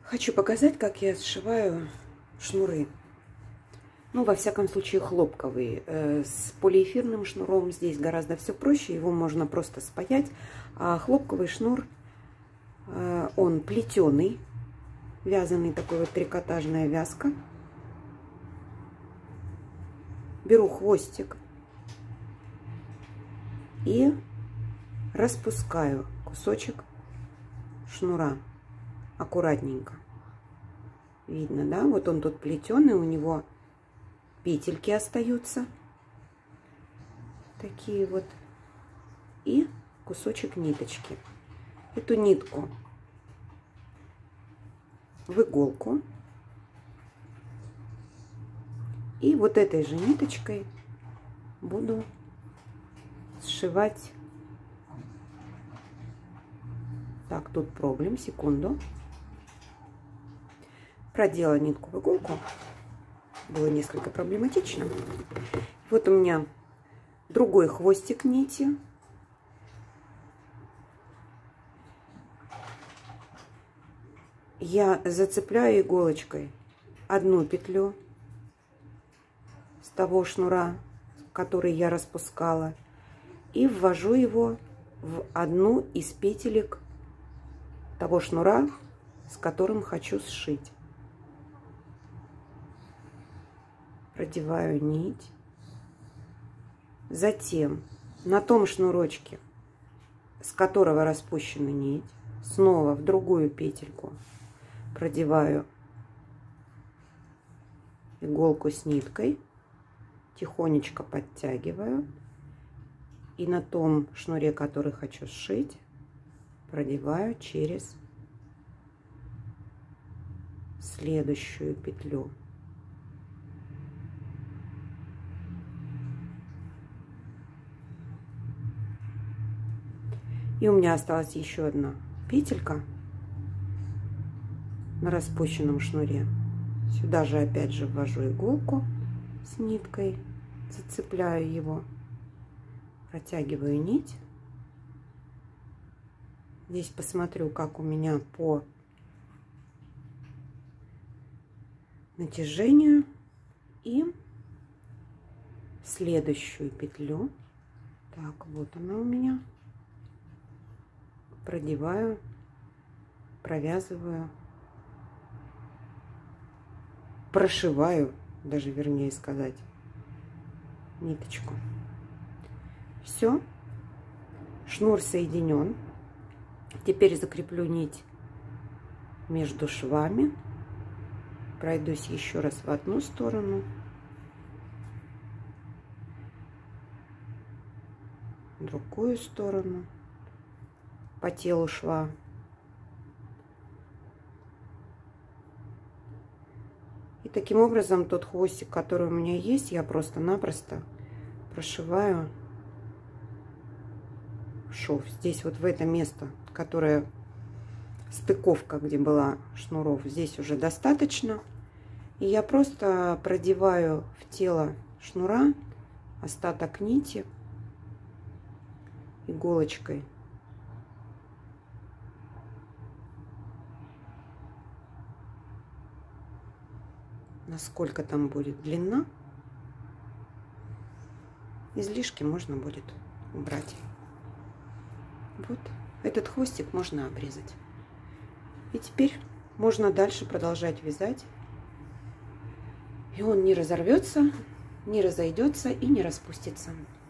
Хочу показать, как я сшиваю шнуры. Ну, во всяком случае, хлопковые. С полиэфирным шнуром здесь гораздо все проще. Его можно просто спаять. А хлопковый шнур, он плетеный, вязаный, такой вот трикотажная вязка. Беру хвостик и распускаю кусочек шнура аккуратненько. Видно, да? Вот он тут плетеный, у него петельки остаются. Такие вот. И кусочек ниточки. Эту нитку в иголку. И вот этой же ниточкой буду сшивать. Так, тут проблем, секунду. Продела нитку в иголку. Было несколько проблематично. Вот у меня другой хвостик нити. Я зацепляю иголочкой одну петлю с того шнура, который я распускала, и ввожу его в одну из петелек того шнура, с которым хочу сшить. Продеваю нить. Затем на том шнурочке, с которого распущена нить, снова в другую петельку продеваю иголку с ниткой, тихонечко подтягиваю, и на том шнуре, который хочу сшить, продеваю через следующую петлю. И у меня осталась еще одна петелька на распущенном шнуре. Сюда же опять же ввожу иголку с ниткой, зацепляю его, протягиваю нить. Здесь посмотрю, как у меня по натяжению, и следующую петлю. Так, вот она у меня. Продеваю, провязываю, прошиваю, даже вернее сказать, ниточку. Все, шнур соединен. Теперь закреплю нить между швами, пройдусь еще раз в одну сторону, в другую сторону, по телу шва. И таким образом тот хвостик, который у меня есть, я просто-напросто прошиваю шов. Здесь вот в это место, которое стыковка, где была шнуров, здесь уже достаточно. И я просто продеваю в тело шнура остаток нити иголочкой. Насколько там будет длина. Излишки можно будет убрать. Вот этот хвостик можно обрезать. И теперь можно дальше продолжать вязать. И он не разорвется, не разойдется и не распустится.